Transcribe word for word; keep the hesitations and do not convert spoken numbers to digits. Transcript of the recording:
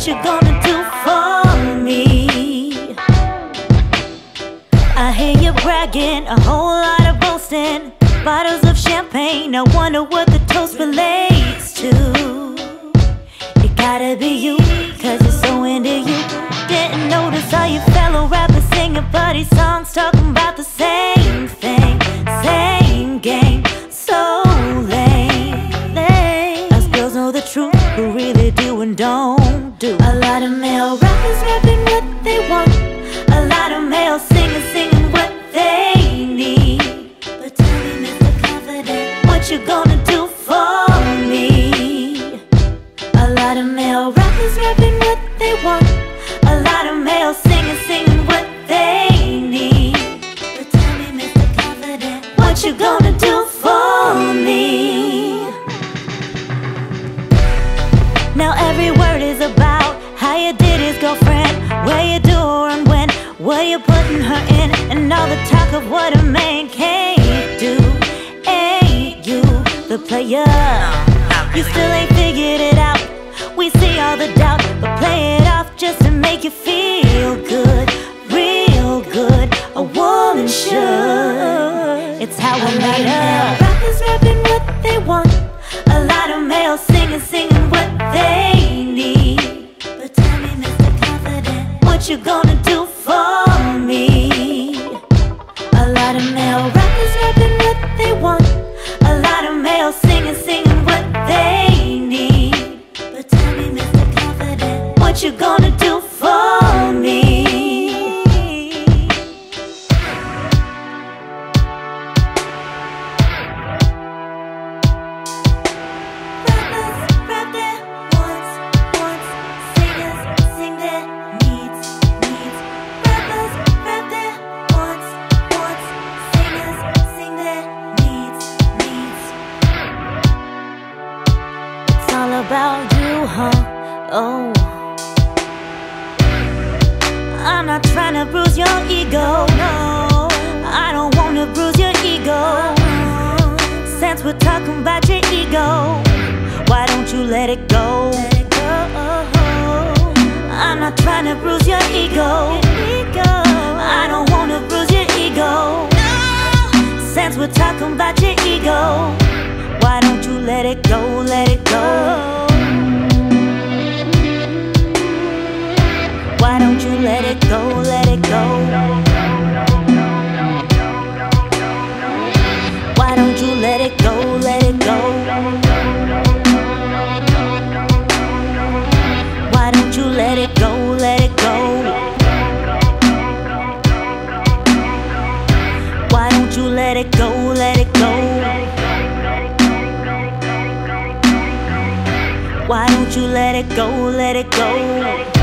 What you gonna do for me? I hear you bragging, a whole lot of boasting, bottles of champagne, I wonder what the toast relates to. It gotta be you, cause you're so into you. Didn't notice all your fellow rappers singing buddy songs, talking about the same thing, same game. So lame, lame. Us girls know the truth, who really do and don't do. A lot of male rappers rapping what they want, a lot of male singers singing what they need. But tell me, Mister Confident, what you gonna do for me? A lot of male rappers rapping what they want, a lot of male singers singing what they need. But tell me, Mister Confident, what you gonna do for me? Now every word is about how you did his girlfriend, where you do her and when, where you putting her in, and all the talk of what a man can't do. Ain't you the player? You still ain't figured it out. We see all the doubt, but play it off just to make you feel good, real good. A woman should. It's how we made up. Rappers rapping what they want, a lot of male singers singing what they need. But tell me, Mister Confident, what you gonna do for me? A lot of male rappers rapping what they want, a lot of male singers singing what they need. But tell me, Mister Confident, what you gonna do for me? About you, huh? Oh, I'm not trying to bruise your ego, no, I don't wanna bruise your ego. Since we're talking about your ego, why don't you let it go? I'm not trying to bruise your ego, I don't wanna bruise your ego. Since we're talking about your ego, why don't you let it go, let it go? Why don't you let it go, let it go? Why don't you let it go, let it go? Why don't you let it go, let it go? Why don't you let it go, let it go? Why don't you let it go, let it go?